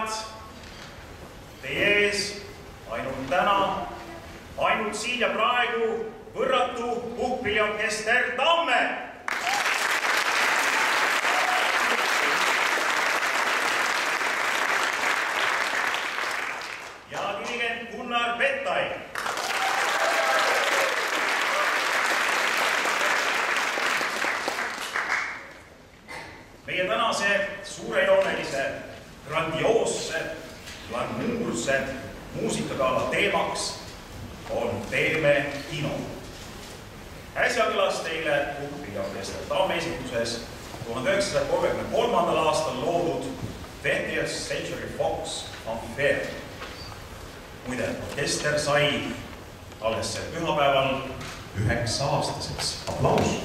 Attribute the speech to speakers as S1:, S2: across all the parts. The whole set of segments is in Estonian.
S1: esinejad teie ees ainult täna, ainult siin ja praegu võrratu puhkpilliorkester Tamme. Ja dirigent Gunnar Bettai. Meie tänase suurejoonelise, grandioosse, glamuurse muusikagala teemaks on Teeme kino. Äsja kõlas teile puhkpilliorkester Tamme esituses 1933. aastal loodud 20th Century Fox Fanfare. Muide, orkester sai alles sel pühapäeval 9-aastaseks. Aplaus!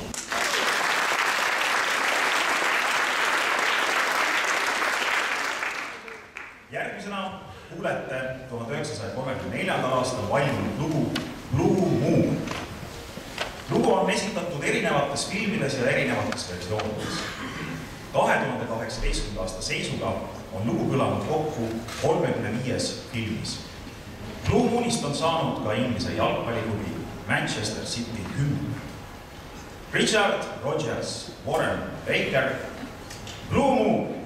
S1: Järgmisena kuulete 1934. aastal valminud lugu Blue Moon. Lugu on esitatud erinevates filmides ja erinevates versioonides. 2018. aasta seisuga on lugu kõlanud kokku 35 filmis. Blue Moonist on saanud ka Inglise jalgpalliklubi Manchester City hümn. Richard Rogers, Warren Baker, Blue Moon.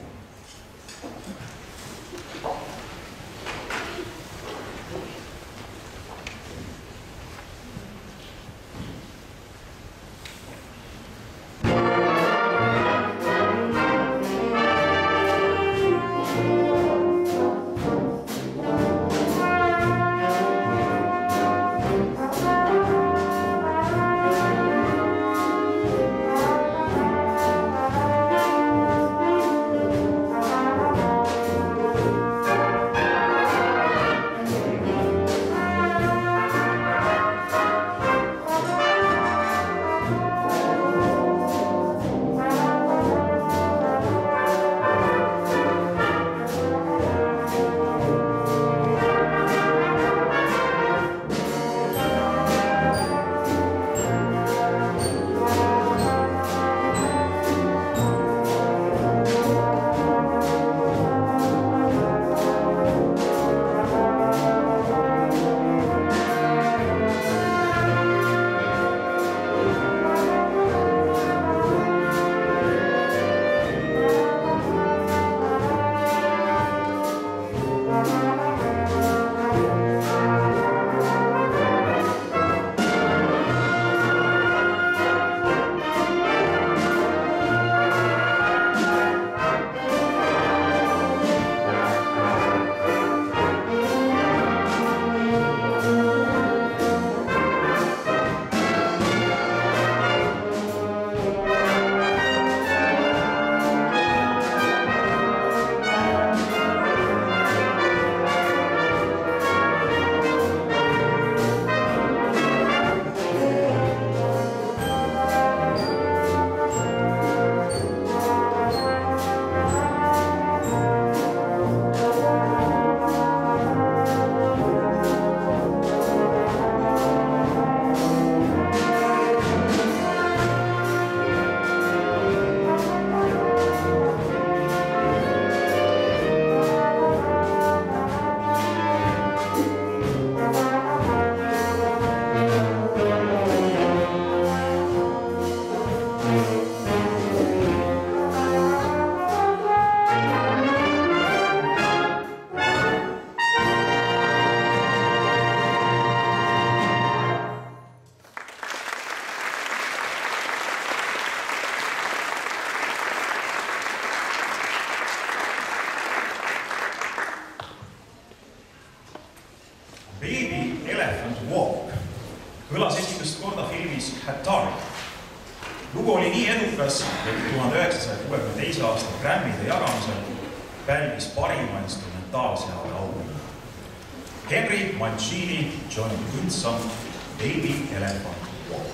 S2: kõlas esimest korda filmis Hatari. Lugu oli nii edukas, et 1962. aasta Grammide jagamisel pälvis parima instrumentaalseade auhinna. Henry Mancini, Johnny Goodson, Baby Elephant Walk.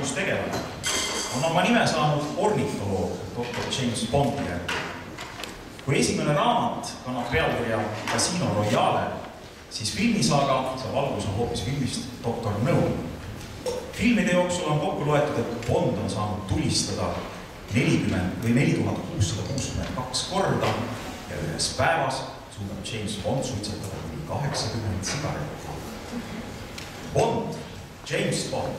S2: tegelane on oma nime saanud ornitoloog Dr. James Bondi järgi. Kui esimene raamat kannab pealkirja Casino Royale, siis filmisaaga saab alguse hoopis filmist Dr. No. Filmide jooksul on kokku loetud, et Bond on saanud tulistada 4662 korda ja ühes päevas suudab James Bond suitsetada kuni 80 sigaretti. Bond, James Bond.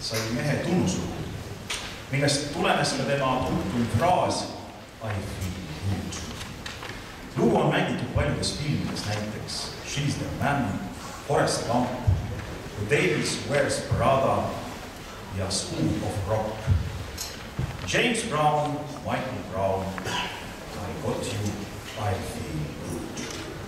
S1: sai mehe tunnuslugu, millest tulenes ka tema tuntum fraas I feel good. Lugu on mängitud paljudes filmides, näiteks She's the Man, Forrest Gump, The Davis Wears Prada ja School of Rock. James Brown, Michael Brown, I got you, I feel good.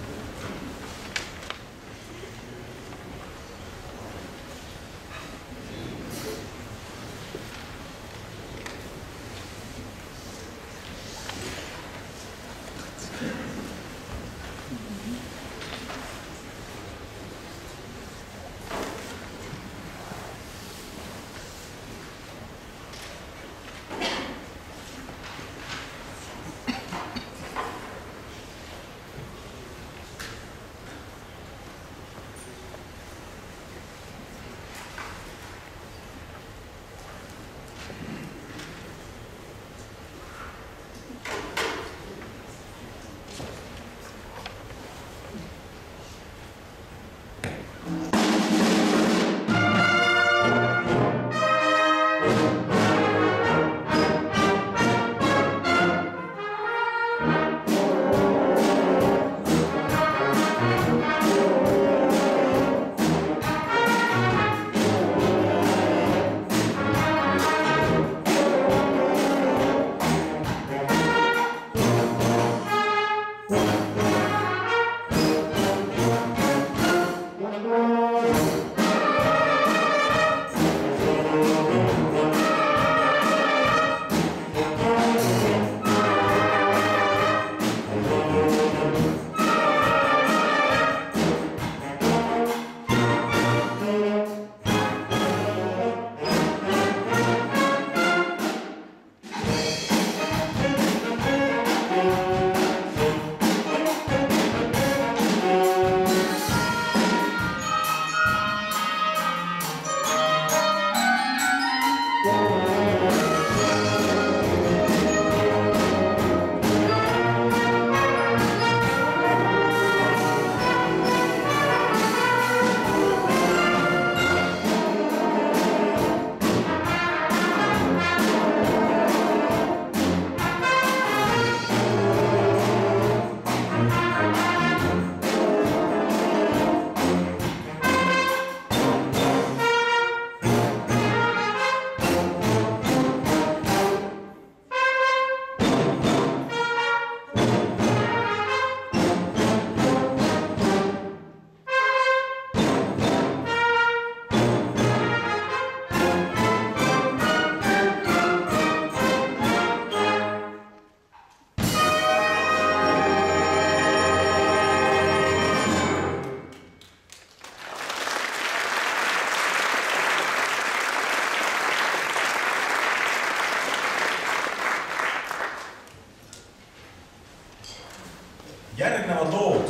S1: Järgnevad lood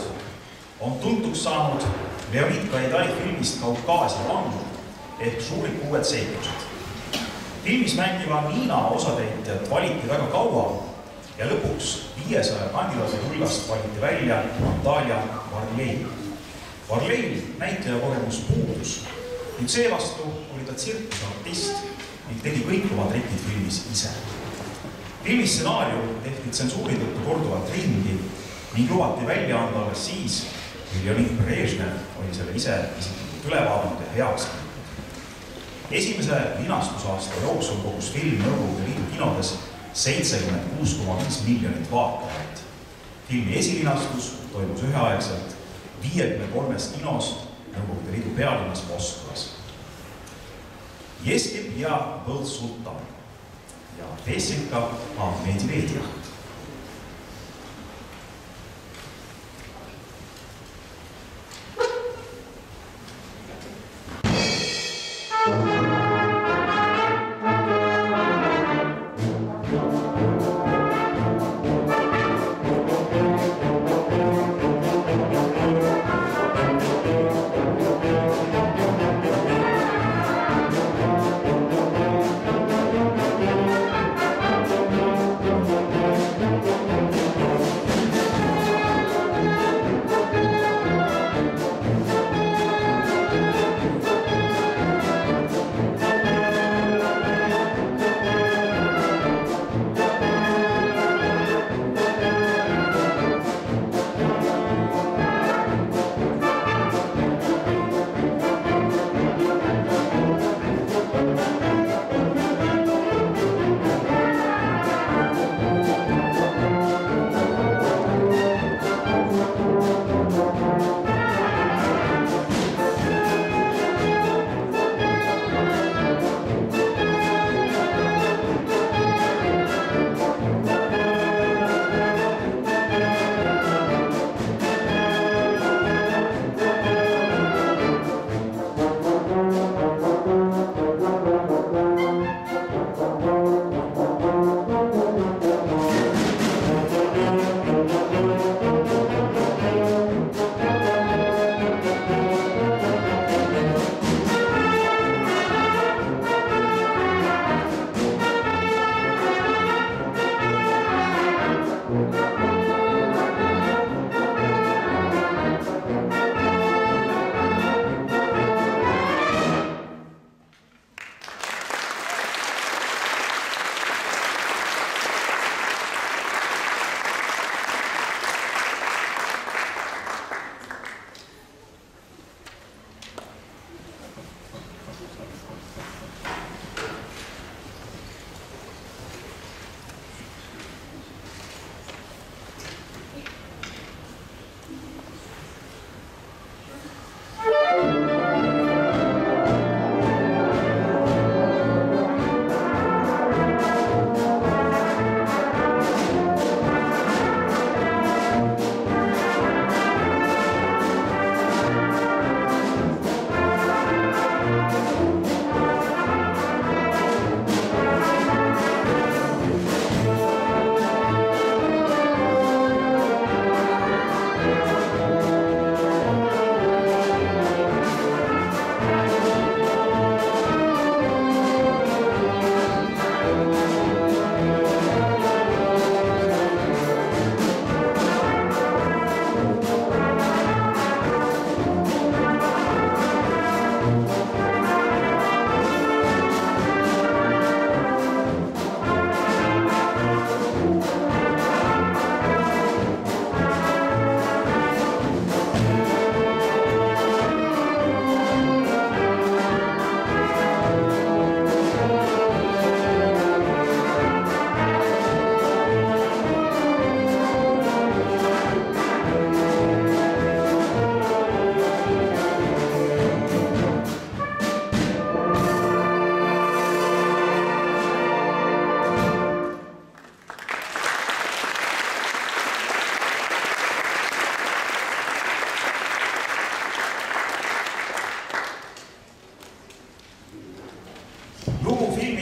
S1: on tuntuks saanud Leonid Gaidai filmist Kaukaasia vang ehk Šuriku uued seiklused. Filmis mängiva Niina osatäitjat valiti väga kaua ja lõpuks 500 kandidaadi hulgast valiti välja Natalia Varleil. Varleil näitleja kogemus puudus, nüüd seevastu oli ta tsirkusartist ning tegi kõik oma trikid filmis ise. Filmi stsenaarium tehti tsensuuri tõttu korduvalt ringi ning lubati välja anda alles siis, kui Leonid Brežnev oli selle ise isiklikult üle vaadanud ja heaks kiitnud. Esimese linastusaasta jooksul kogus film Nõukogude Liidu kinodes 76,5 miljonit vaatajat. Filmi esilinastus toimus üheaegselt 53 kinos Nõukogude Liidu pealinnas Moskvas. Jeskip ja Был Sultan ja Pesinka on Medvedjev.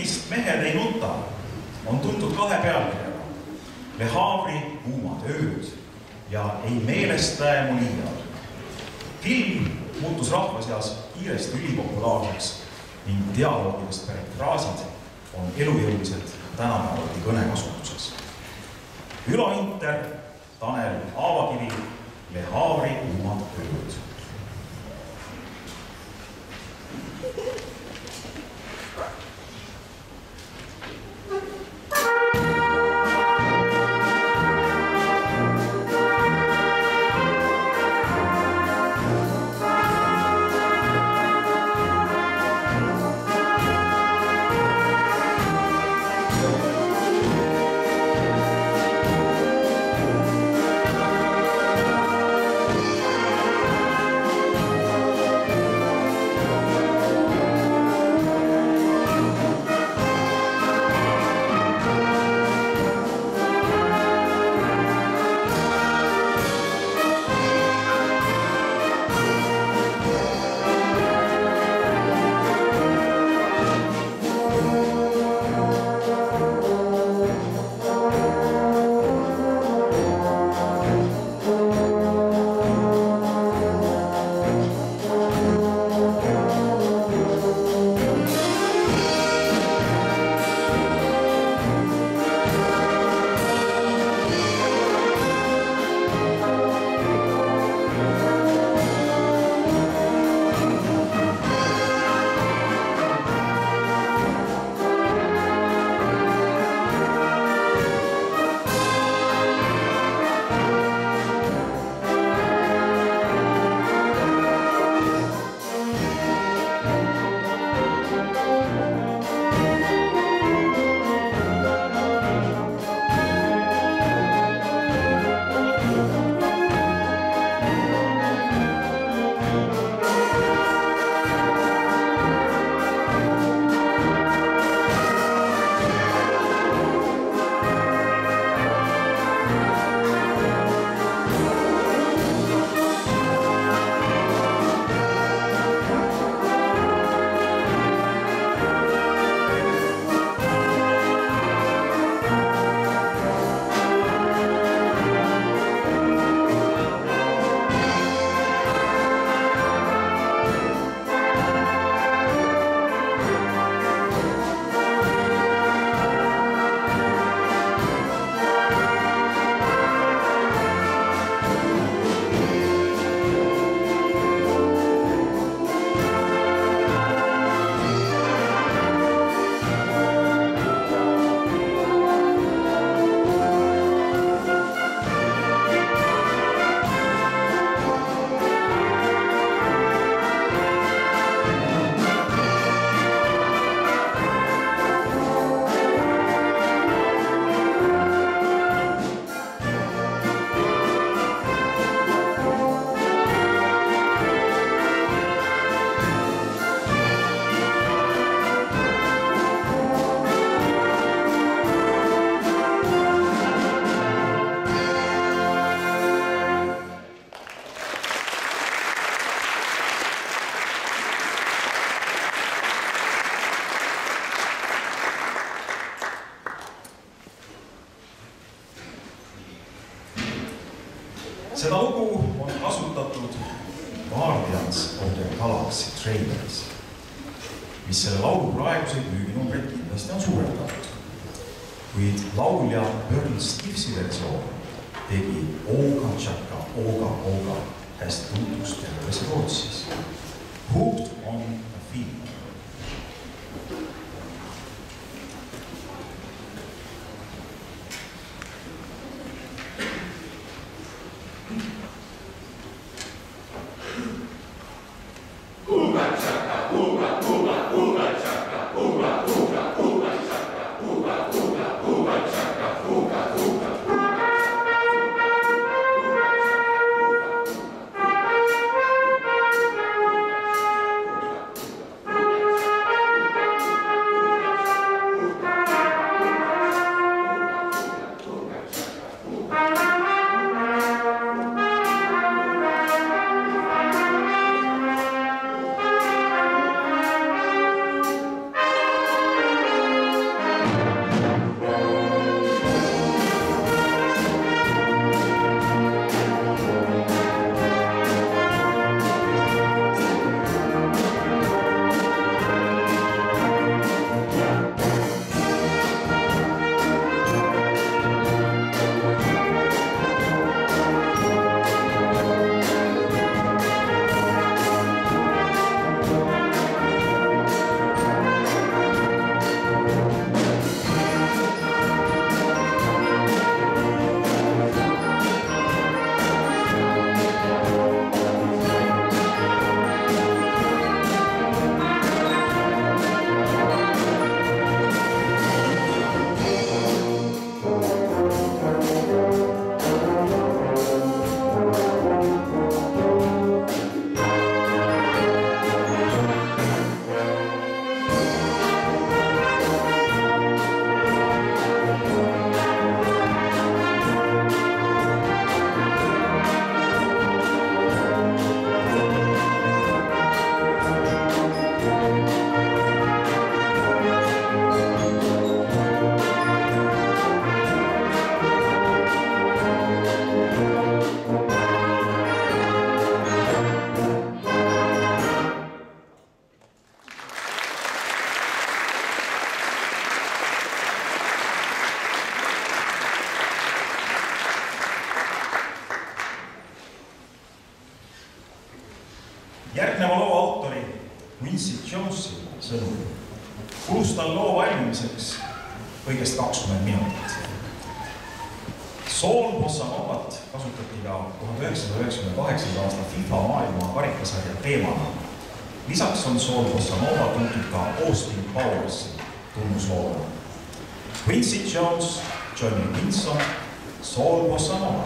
S1: filmist Mehed ei nuta on tuntud 2 pealkirjaga: Le Havre'i kuumad ööd ja Ei meelest lähe mu liial. Film muutus rahva seas kiiresti ülipopulaarseks ning dialoogidest pärit fraasid on elujõulised tänapäevalgi kõnekasutuses. Ülo Inter, Tanel Aavakivi, Le Havre'i kuumad ööd. Seda lugu on kasutatud Guardians of the Galaxy traileris, mis selle laulu praeguseid müüginumbreid kindlasti on suurendanud. Kuid laulja Pearl Stevensi versioon tegi Ooga Tšaka, Ooga hästi tuntust terves Rootsis. Hooked on a film. loo valmimiseks kõigest 20 minutit. Soul bossa novat kasutati ka 1998. aasta FIFA maailma karikasarja teemana. Lisaks on soul bossa nova tuntud ka Austin Powersi tunnusloona. Quincy Jones, Johnny Winson, soul bossa nova.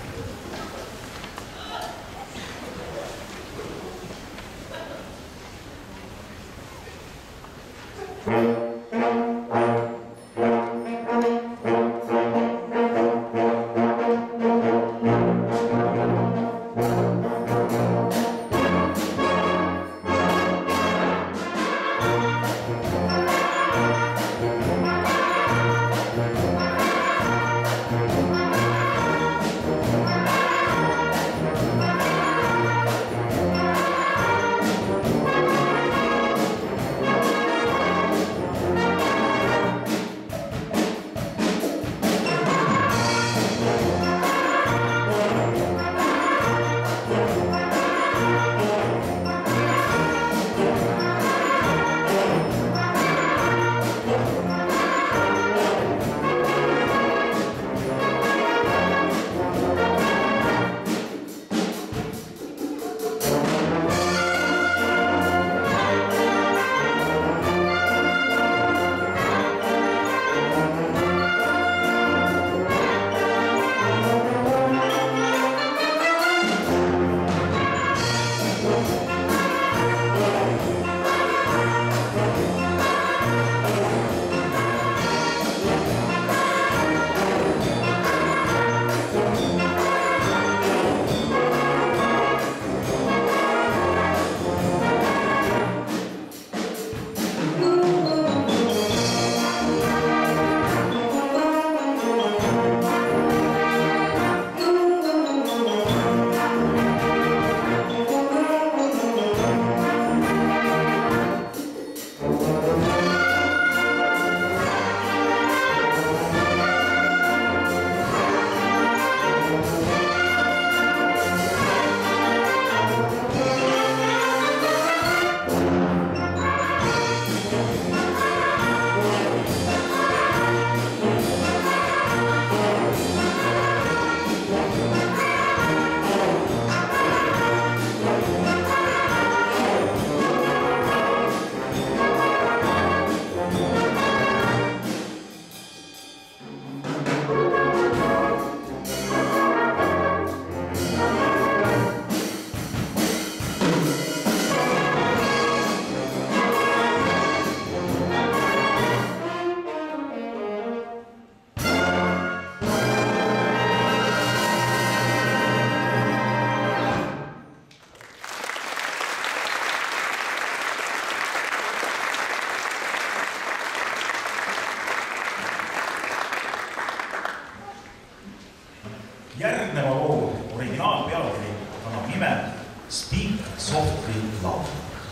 S1: Järgneva loo originaalpealkiri kannab nime Speak Softly Love.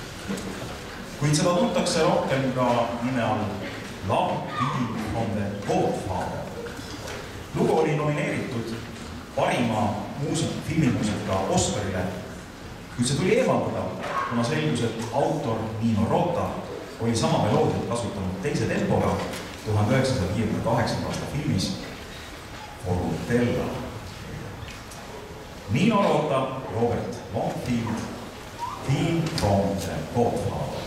S1: Kuid seda tuntakse rohkem ka nime all Love Video from the Godfather. Lugu oli nomineeritud parima filmimuusika Oscarile, kuid see tuli eemaldada, kuna selgus, et autor Nino Rota oli sama meloodiat kasutanud teise tempoga 1958. aasta filmis Forutella. Nino Rota, Robert Longfield, Theme from the Godfather.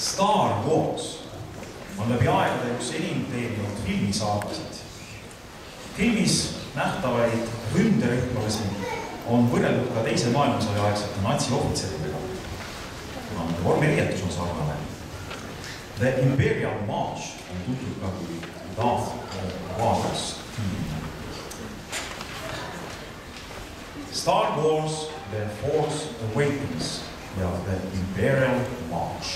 S1: Star Wars on läbi aegade üks enim teeninud filmisaagasid. Filmis nähtavaid ründerühmalasi on võrreldud ka teise maailmasõja aegsete natsiohvitseridega, kuna nende vormiriietus on sarnane. The Imperial March on tuntud ka kui Darth Vader's tiim. Star Wars, The Force Awakens ja The Imperial March.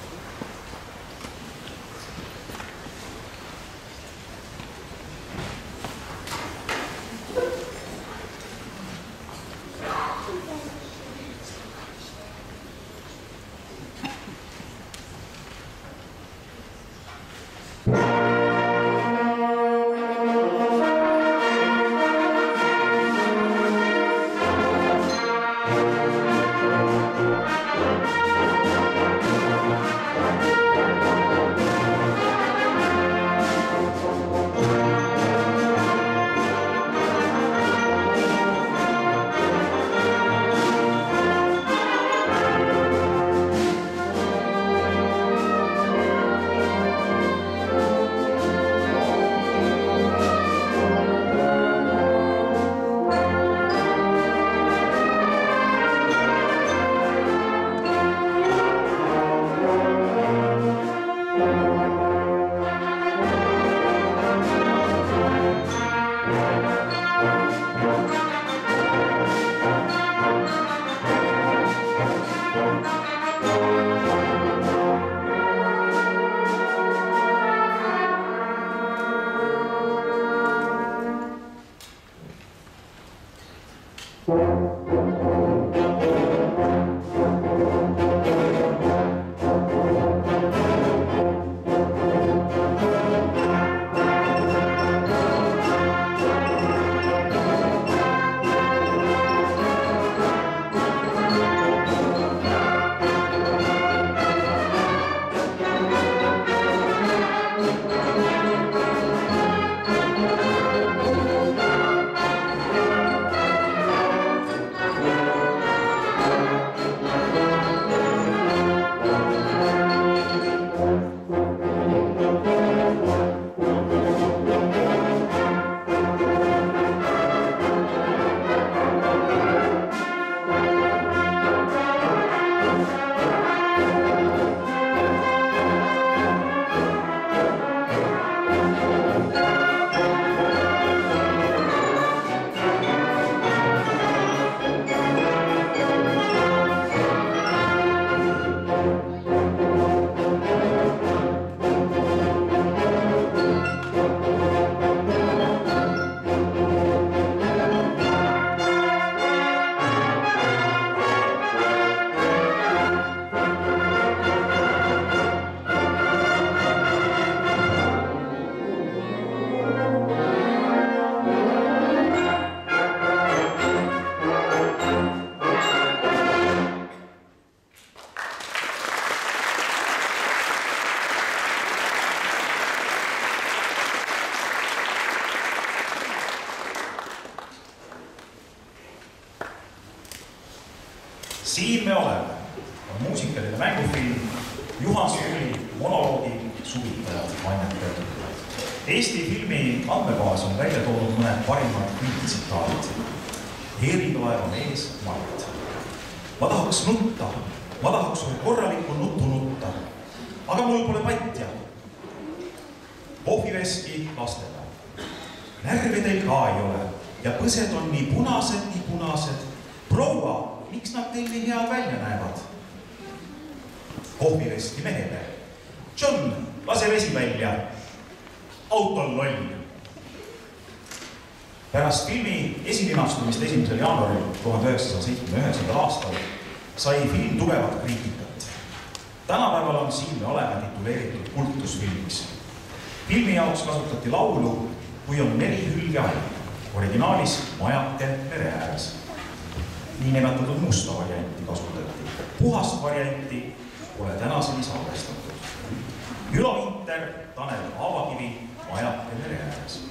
S1: Siin me oleme on muusikaline mängufilm Juhan Süüli monoloogi Suvitajad mainetajad. Eesti filmi andmebaas on välja toonud mõned parimad filmitsitaadid. Heeritoev on ees Mart. Ma tahaks nutta, ma tahaks korralikku nuttu nutta, aga mul pole patja. Pohviveski lastele. Närve teil ka ei ole ja põsed on nii punased. Proua, miks nad teil nii head välja näevad? Kohviveski mehele. John, lase vesi välja. Autol loll. Pärast filmi esilinastumist 1. jaanuaril 1979. aastal sai film tugevat kriitikat. Tänapäeval on Siin me oleme tituleeritud kultusfilmiks. Filmi jaoks kasutati laulu Kui on 4 hülge all, originaalis Majake mere ääres. Nii nimetatud musta varianti kasutati. Puhast varianti pole tänaseni salvestatud. Ülo Vinter, Tanel Aavakivi, Majake mere ääres.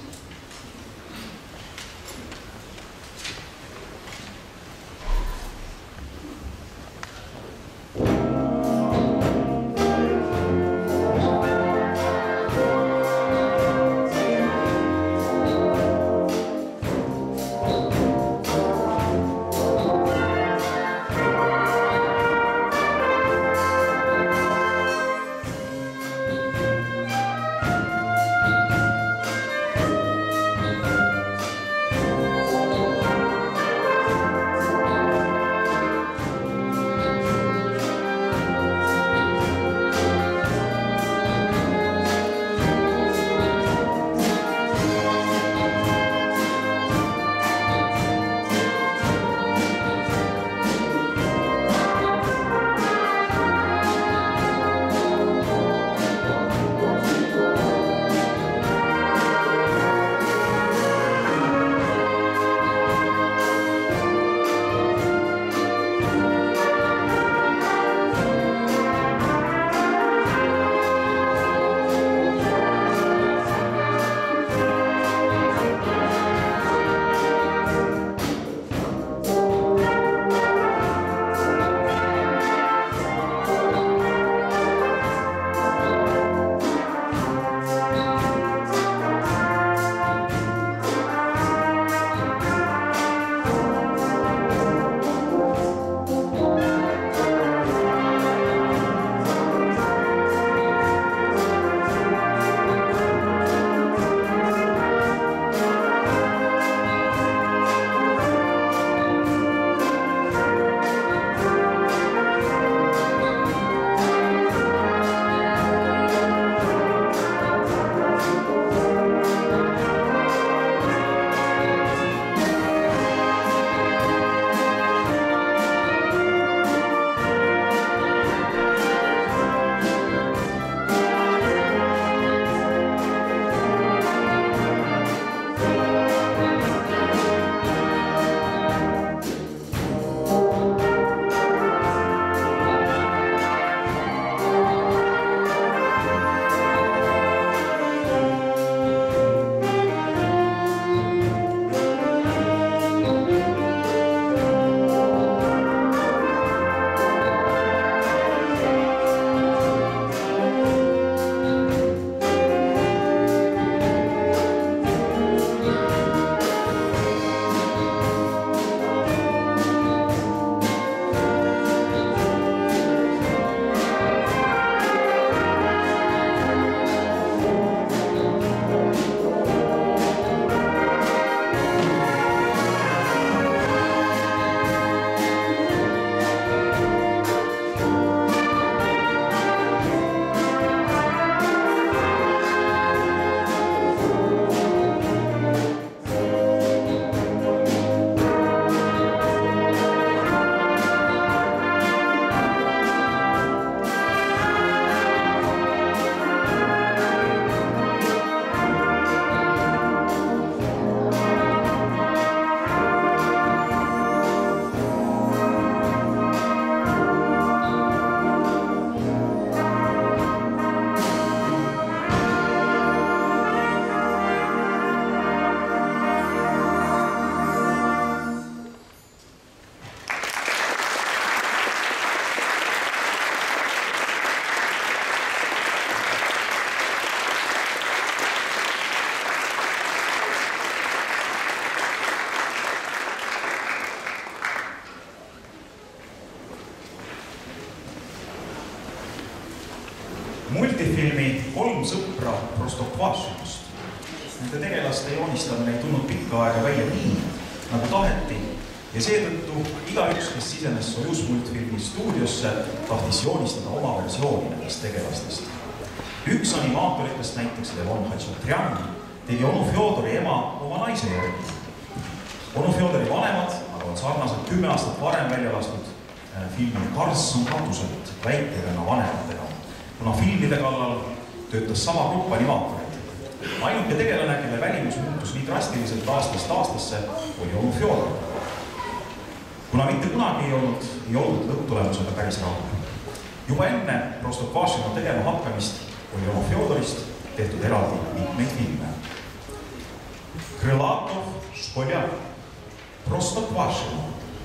S1: multifilmi Kolm sõpra Prostokvašinust. Nende tegelaste joonistamine ei tulnud pikka aega välja nii, nagu taheti, ja seetõttu igaüks, kes sisenes Sojuz multfilmi stuudiosse, tahtis joonistada oma versiooni nendest tegelastest. Üks animaatoritest, näiteks Levon Hatšatrjan, tegi onu Fjodori ema oma naise järgi. Onu Fjodori vanemad, aga on sarnaselt 10 aastat varem välja lastud filmi Karlsson katuselt väikegana vanematega, kuna filmide kallal töötas sama grupp animaatoreid. Ainuke tegelane, kelle välimus muutus nii drastiliselt aastast aastasse, oli onu Fjodor. Kuna mitte kunagi ei olnud lõpptulemusega päris rahul. Juba enne Prostokvašino tegema hakkamist oli onu Fjodorist tehtud eraldi mitmeid filme. Krõlatov, Špoljav, Prostokvašino.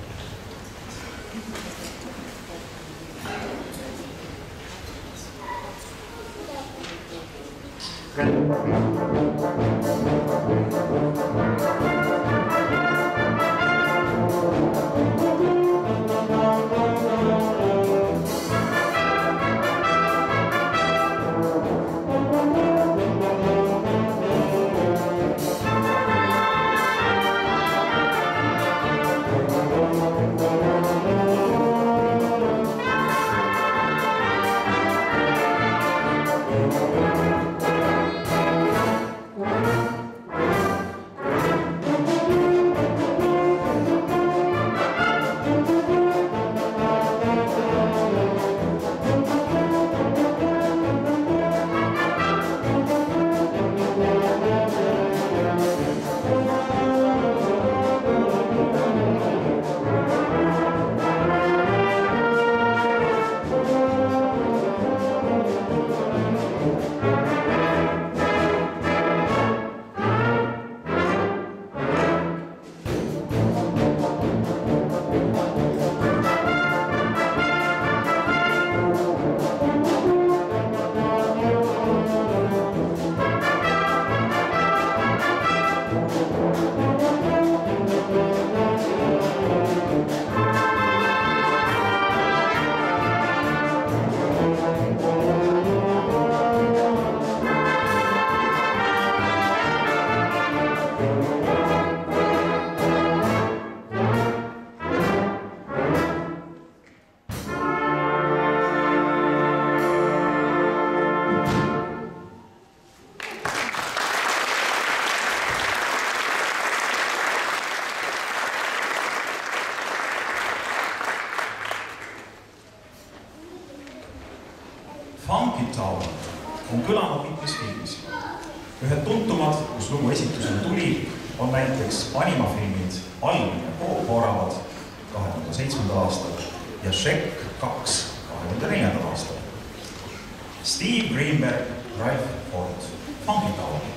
S1: Funky Town on kõlanud mitmes filmis. Ühed tuntumad, kus lugu esitusele tuli, on näiteks animafilmid Alm ja Pooravad 2007. aastal ja Shrek 2 2004. aastal. Steve Greenberg, Ralph Ford, Funky Town.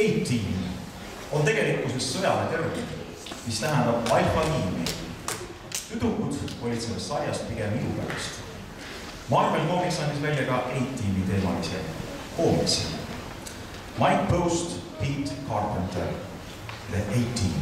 S1: A-Team on tegelikkuses sõjale termin, mis tähendab alfa-tiimi. Tüdrukud olid sellest sarjast pigem ilu pärast. Marvel Comics andis välja ka A-Teami teemalise koomiksi. Mike Post, Pete Carpenter, The A-Team.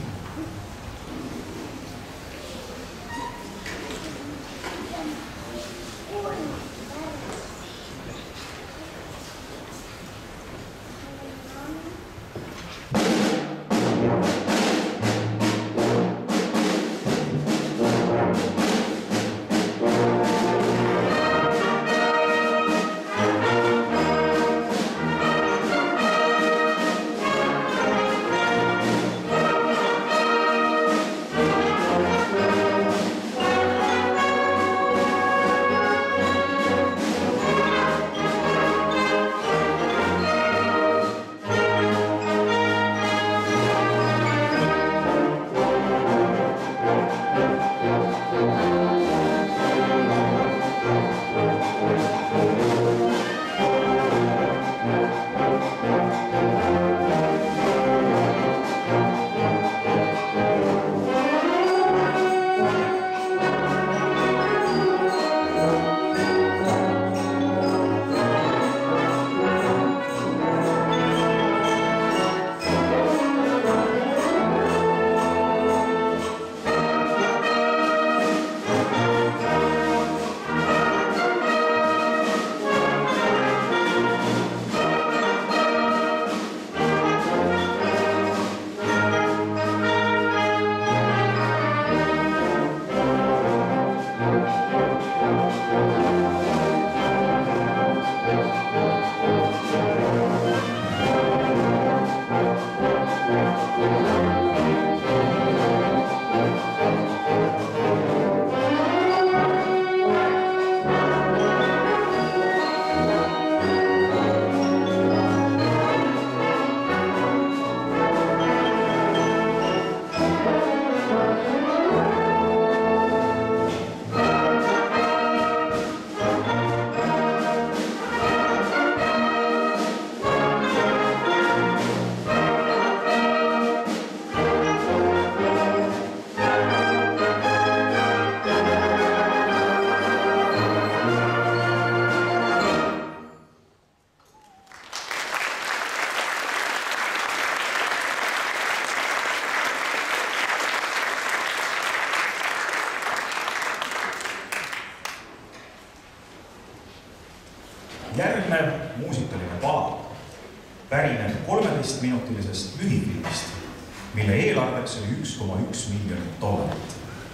S1: Järgnev muusikaline pala pärineb 13-minutilisest lühifilmist, mille eelarveks oli $1,1 miljonit.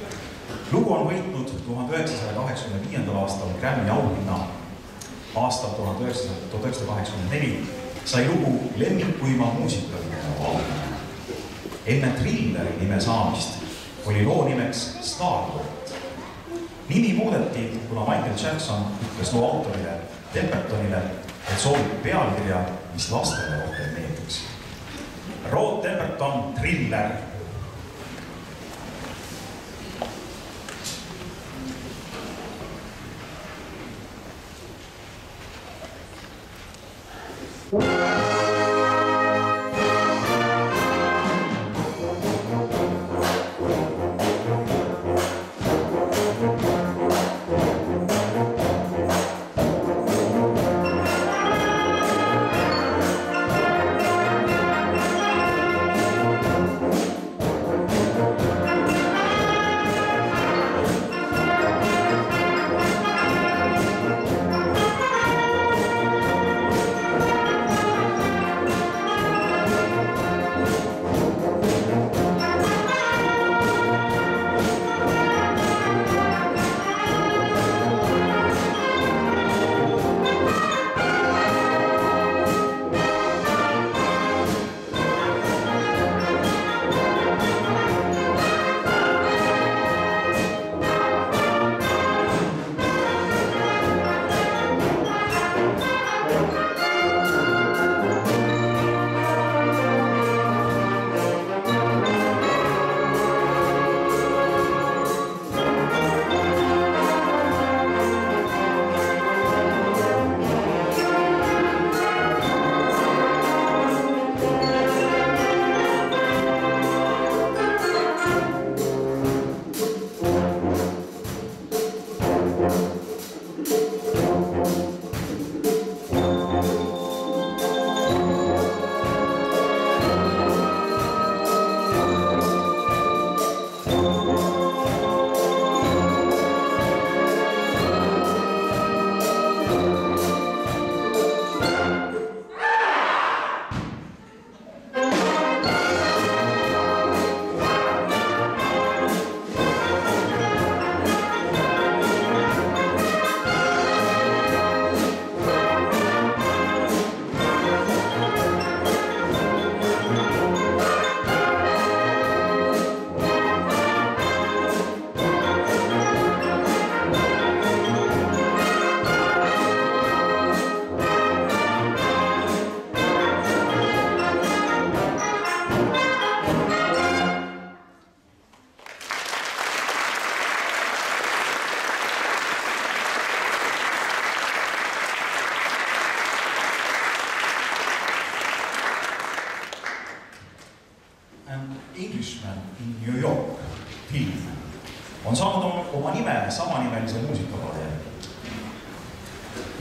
S1: Lugu on võitnud 1985. aastal Grammy auhinna. Aastal 1984 sai lugu lemmikuima muusikaline auhinna. Enne Trilleri nime saamist oli loo nimeks Starboard. Nimi muudeti, kuna Michael Jackson ütles loo autorile Tempertonile, et soovib pealkirja, mis lastele rohkem meeldiks. Rod Temperton, Triller.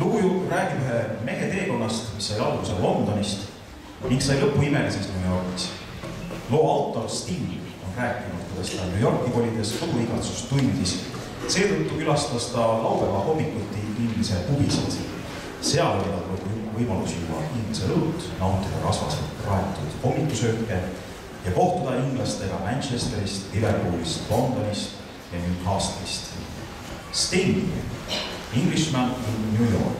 S1: Lugu räägib ühe mehe teekonnast, mis sai alguse Londonist ning sai lõppu imelises New Yorgis. Loo autor Sting on rääkinud, kuidas ta New Yorki kolides koduigatsust tundis. Seetõttu külastas ta laupäeva hommikuti Inglise pubised. Seal oli tal võimalus juua inglise õlut, nautida rasvaselt raetud hommikusööke ja kohtuda inglastega Manchesterist, Liverpoolist, Londonist ja Newcastle'ist. Sting, Englishman in New York.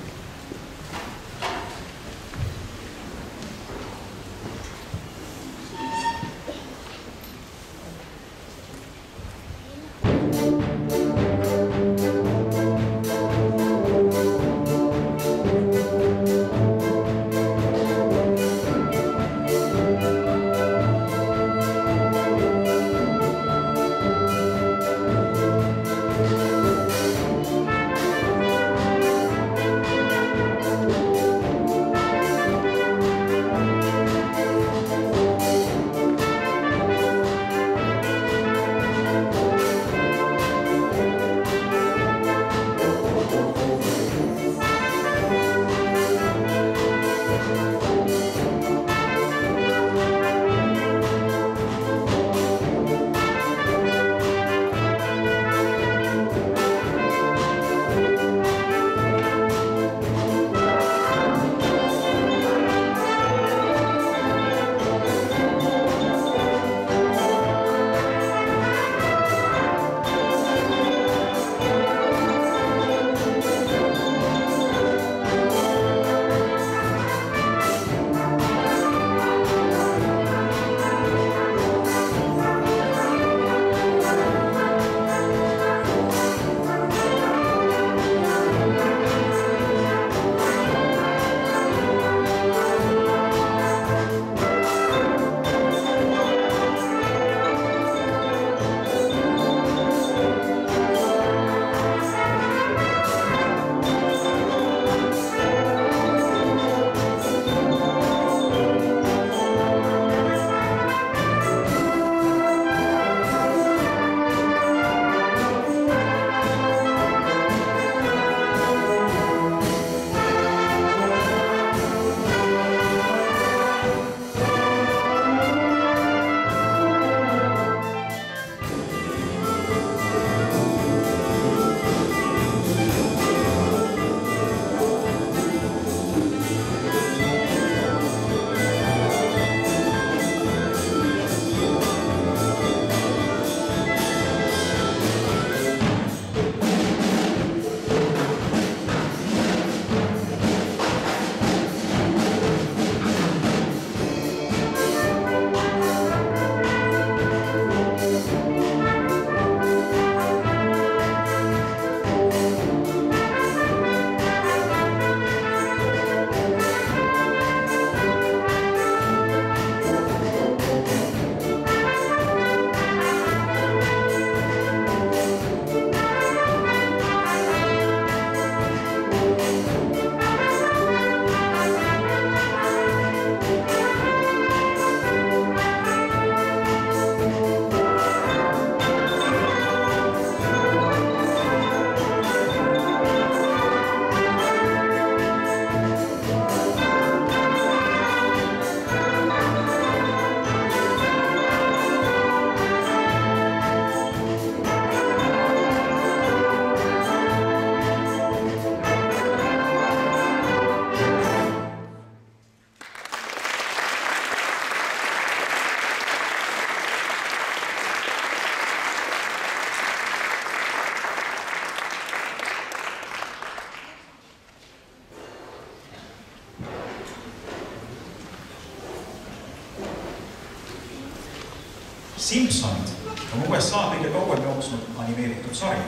S1: Simpsonid on USA kõige kauem jooksnud animeeritud sari.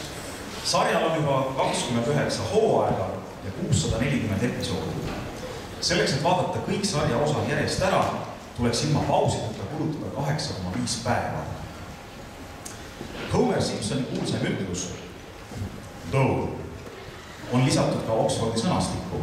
S1: Sarjal on juba 29 hooaega ja 640 episoodi. Selleks, et vaadata kõik sarja osad järjest ära, tuleks ilma pausideta kulutada 8,5 päeva. Homer Simpsoni kuulsaim ütlus "Though" on lisatud ka Oxfordi sõnastikku.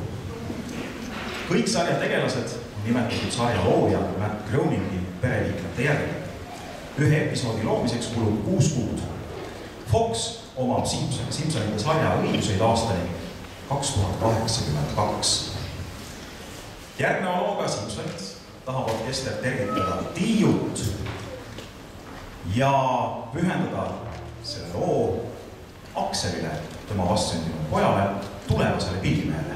S1: Kõik sarja tegelased on nimetatud sarja looja Matt Groeningi pereliikmete järgi. Ühe episoodi loomiseks kulub 6 kuud. Fox omab Simpsonite sarja õiguseid aastani 2082. Järgneva looga Simsonid tahab orkester tervitada Tiiut ja pühendada selle loo Akselile, tema vastsündinud pojale, tulevasele pillimehele.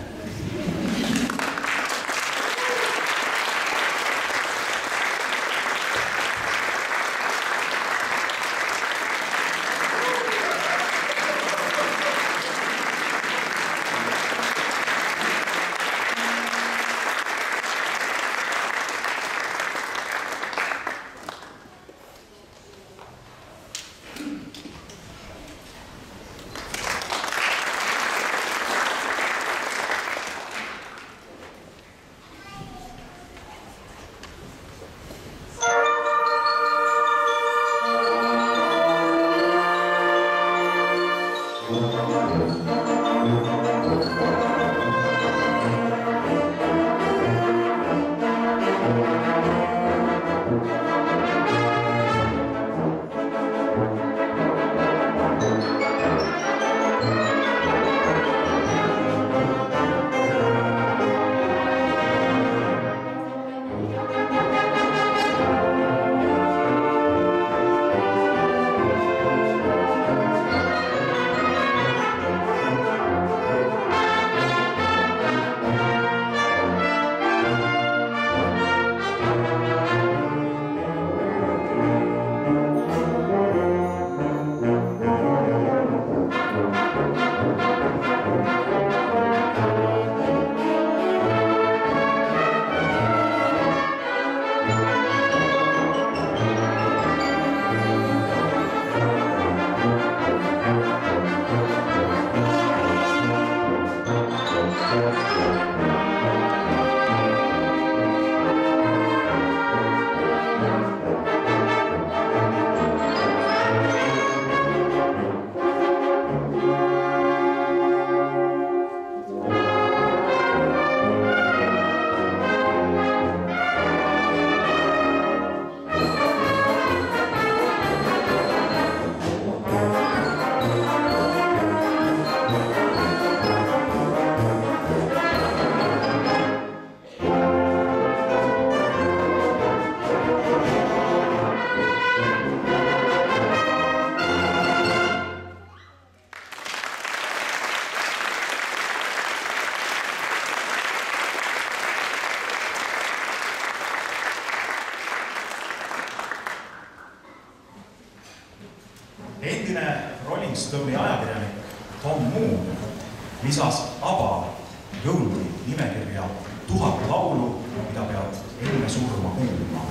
S1: Endine Rolling Stone'i ajakirjanik Tom Moon lisas ABBA jõuluri nimekirja 1000 laulu, mida pead enne surma kuulma.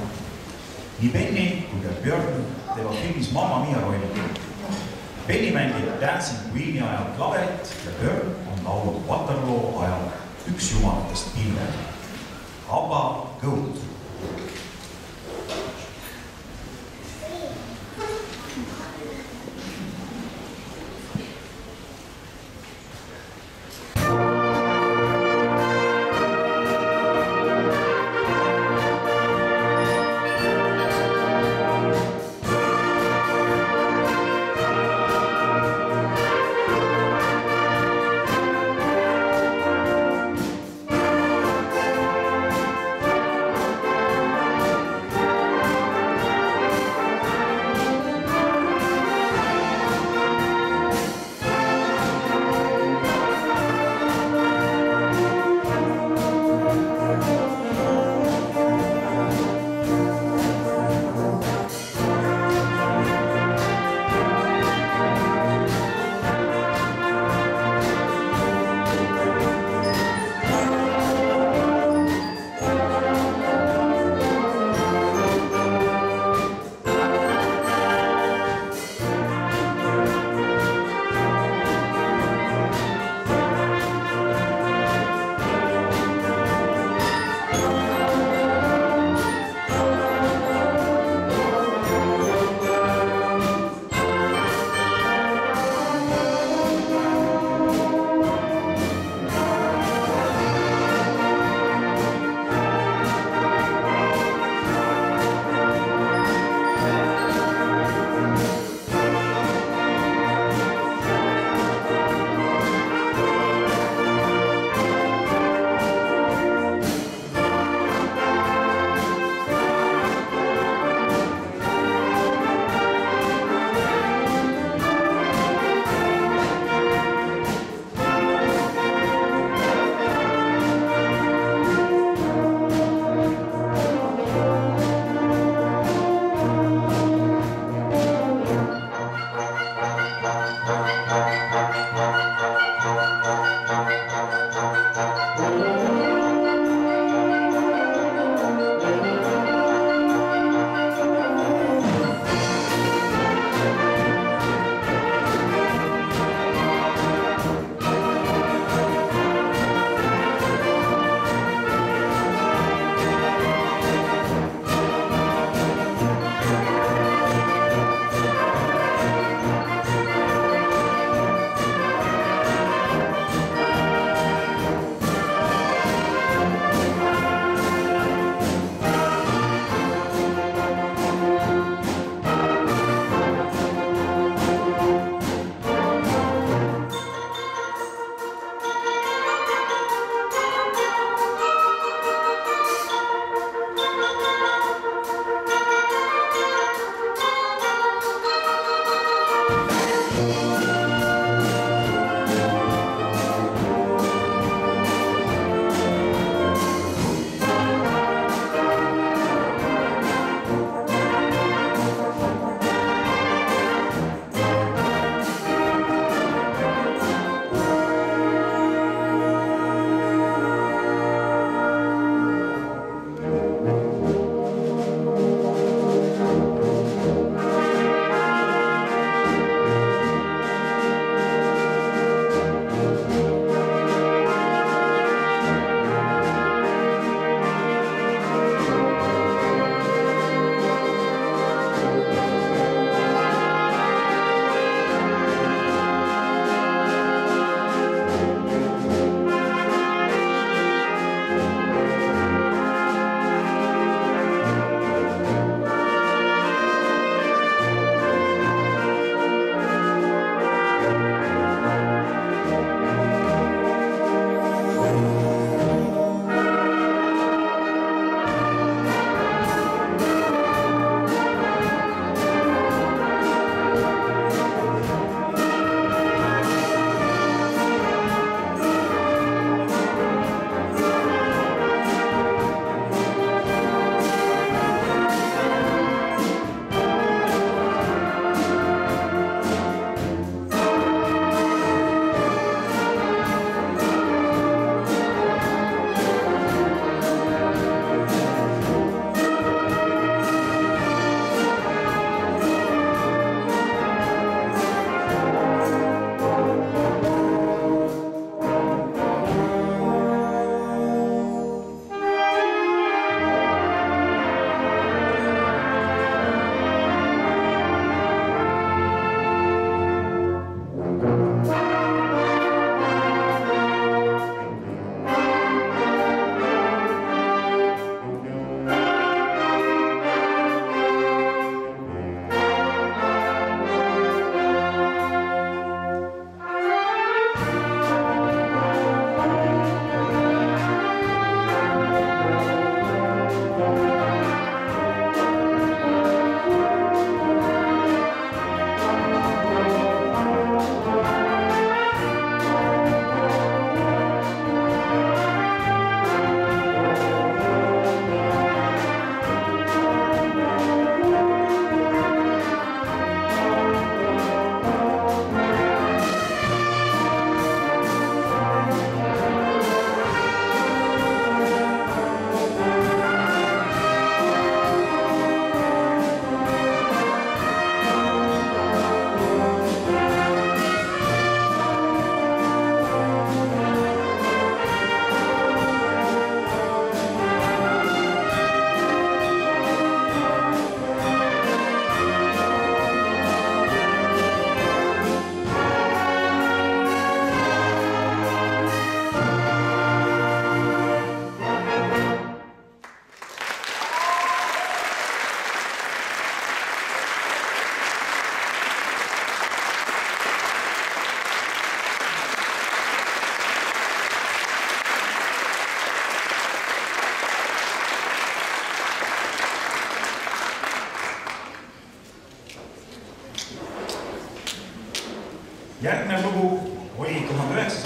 S1: Nii Benny kui ka Björn teevad filmis Mamma Mia rolli. Benny mängib Dancing Queen'i ajal klaverit ja Björn on laulnud Waterloo ajal üks jumalatest pilve. ABBA Goat.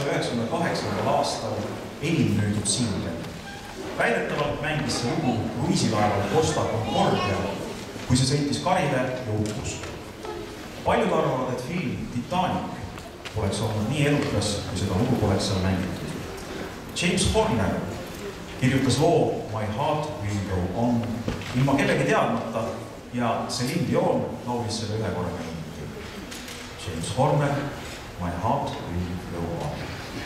S1: 1998. aastal enim müüdud singel. Väidetavalt mängis see lugu kruiisilaeval Costa Concordia, kui see sõitis karile ja uppus. Paljud arvavad, et film Titanic poleks olnud nii elukas, kui seda lugu poleks seal mängitud. James Horner kirjutas loo My Heart Will Go On ilma kellegi teadmata ja Celine Dion laulis selle ühe korra mängiti. James Horner, My Heart Will Go On.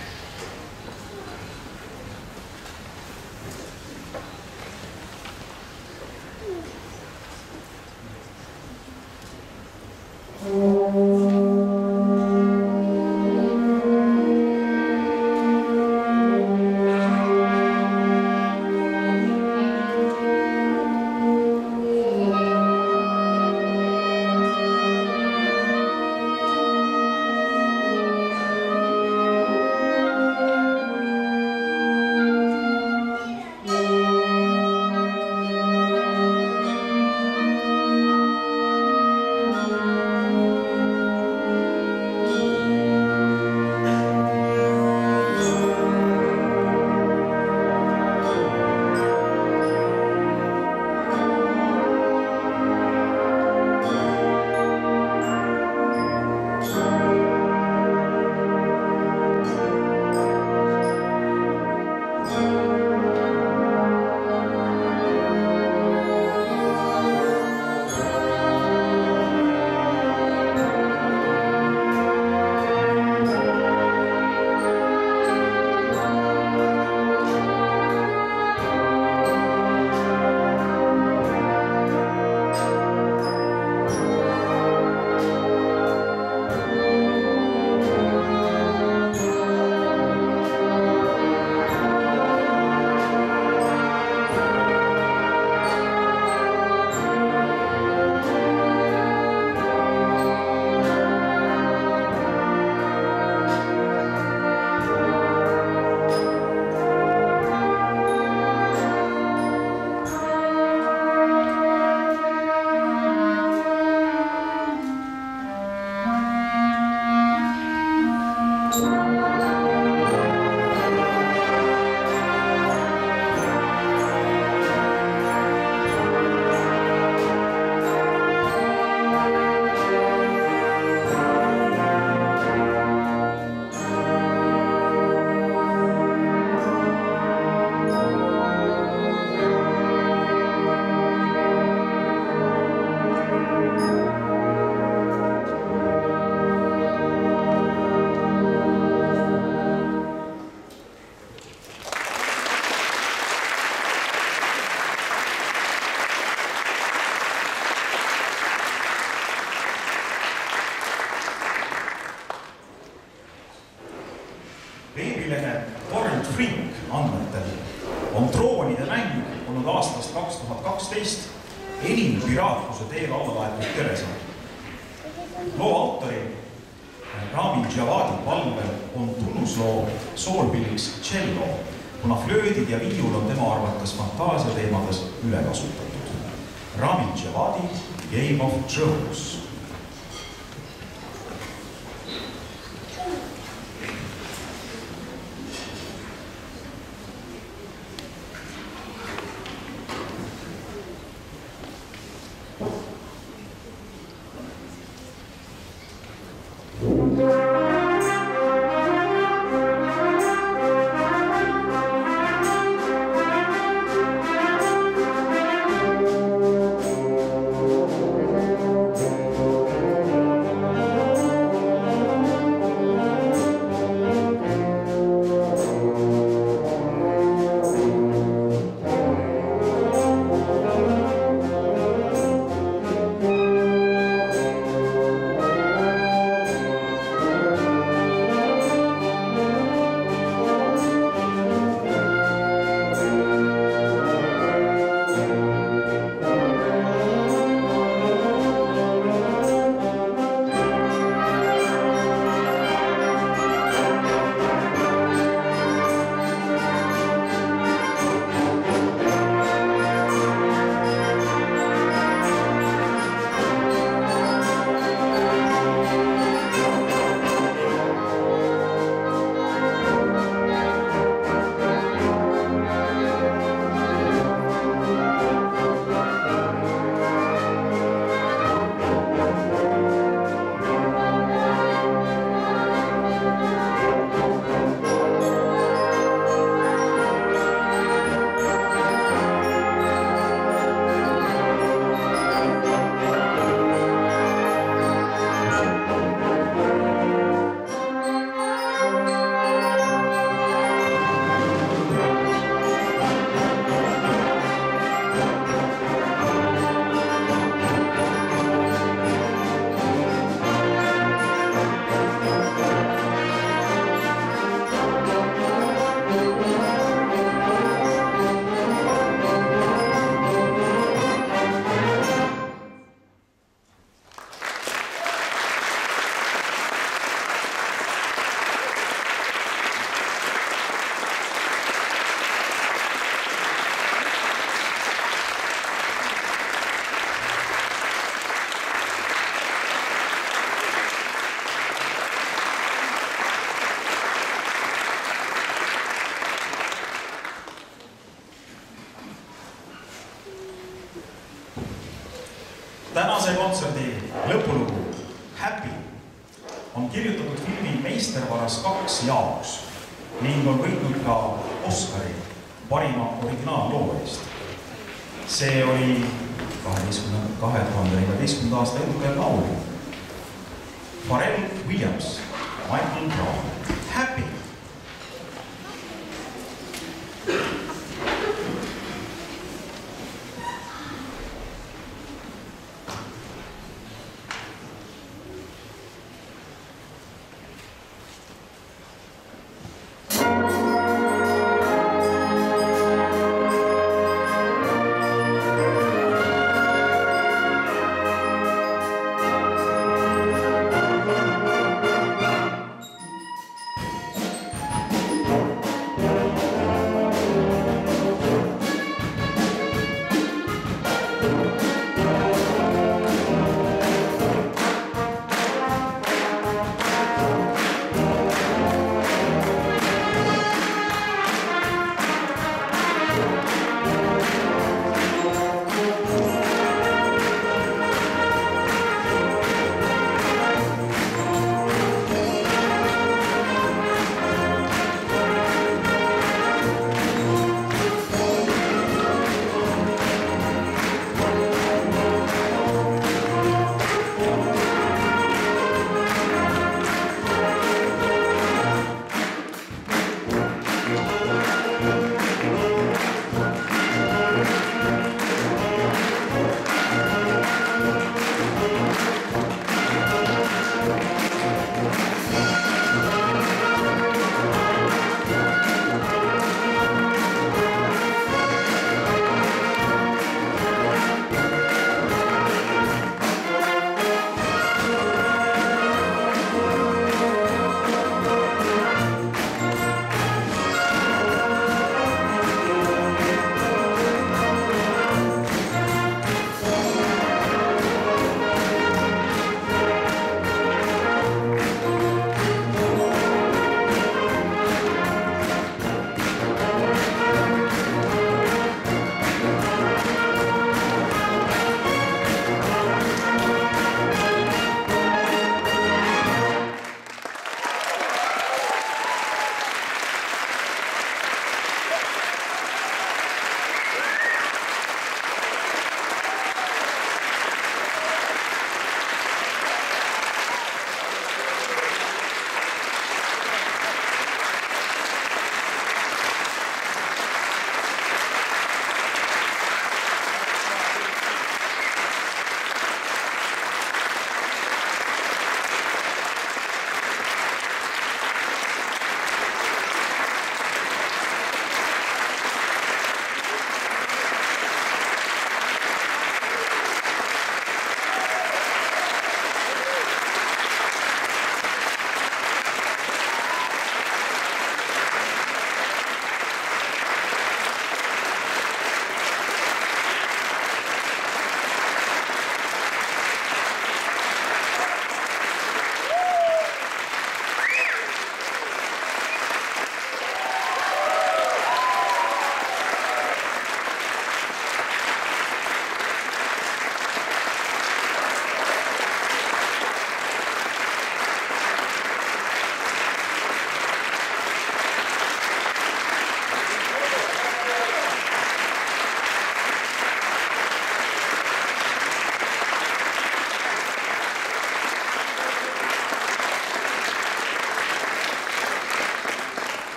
S1: Veebilehe Torrent Freak andmetel on Troonide mäng olnud aastast 2012 enim piraatluse teel alla laetud telesaar. Loo autori Ramin Djawadi palvel on tunnusloo soolpilliks cello, kuna flöödid ja viiul on tema arvates fantaasia teemades üle kasutatud. Ramin Djawadi, Game of Thrones. tänase kontserdi lõpulugu Happy on kirjutatud filmi Meistervaras 2 jaoks ning on võitnud ka Oscari parima originaalloo eest. See oli 2014. aasta edukas laul. Pharrell Williams, Michael Brown, Happy.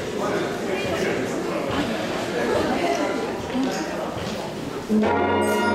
S3: Thank you.